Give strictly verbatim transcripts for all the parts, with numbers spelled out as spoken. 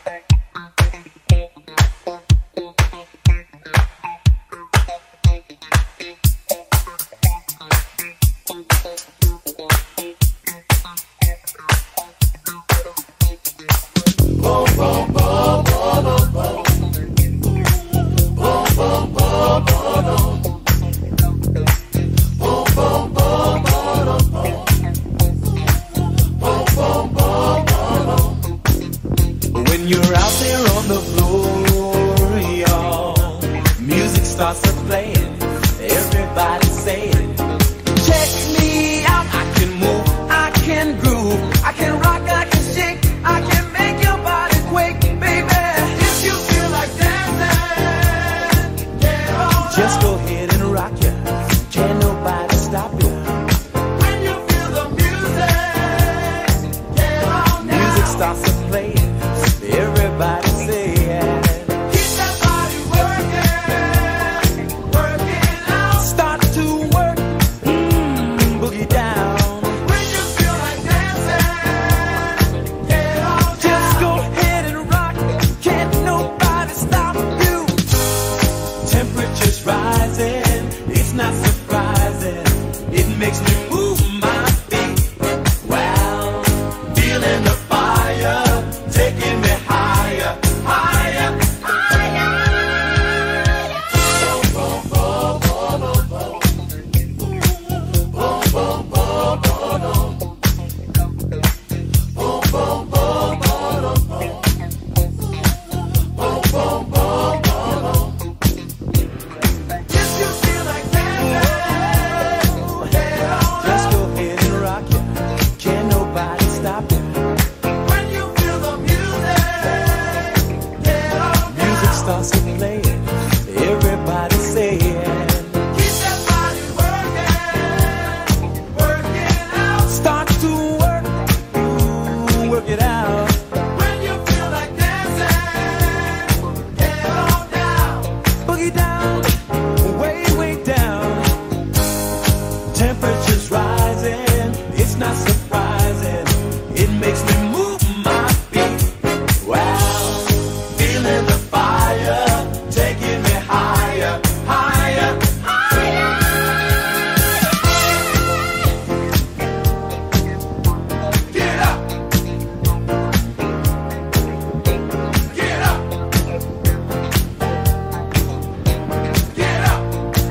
When you're out there on the floor, y'all, music starts to play, everybody saying, check me out. I can move, I can groove, I can rock, I can shake, I can make your body quake, baby. If you feel like dancing, get on, just go ahead and rock ya. Can't nobody stop you. When you feel the music, get on now. Music starts to play, everybody say yeah. Keep that body working, working out. Start to work, mm, boogie down. When you feel like dancing, get on down. Just go ahead and rock, can't nobody stop you. Temperature's rising, it's not surprising. It makes me move my feet. Wow, feeling the fire, taking me higher, higher, higher. Boom, boom, boom, boom, boom, boom. Boom, boom, boom, boom, boom. Boom, boom, boom, boom, boom. Boom, boom, boom, boom, boom. If you feel like dancing, get on. Just go ahead and rock it. Can't nobody stop it. When you feel the music, get on. Music starts to play, everybody saying, keep that body working, working out. Start to work, ooh, work it out. When you feel like dancing, get on down. Boogie down, way, way down. Temperature's rising, it's not surprising. It makes me move my feet. Wow, feeling the fire, taking me higher, higher, higher. Get up, get up, get up.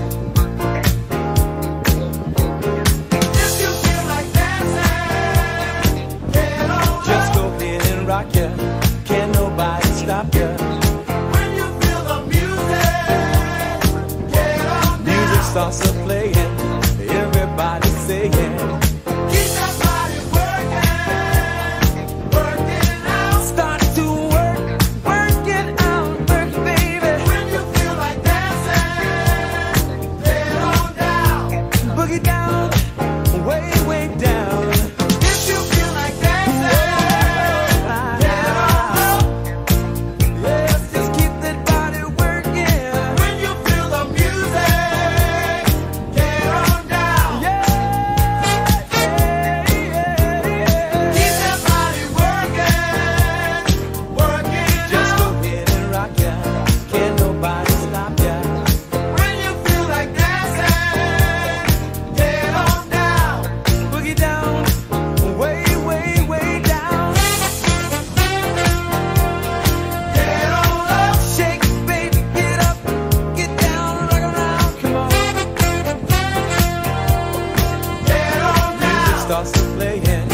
If you feel like dancing, get on. Just go ahead and rock ya. Can't nobody stop ya. When you feel the music, get on. Music starts to playing, everybody saying, keep that body working, working out. Start to work, work it out, work, baby. When you feel like dancing, get on down. Boogie down, way, way down. If you feel like dancing, get on. Yes, just keep that body working. When you feel the music, get on down. Yeah, yeah, yeah, yeah. Keep that body working, working. Just go ahead and rock ya. Can't nobody stop ya. When you feel like dancing, get on down. Boogie down, way, way, way down. Get on up, shake, baby, get up, get down, rock around, come on. Get on down. Music starts to playing,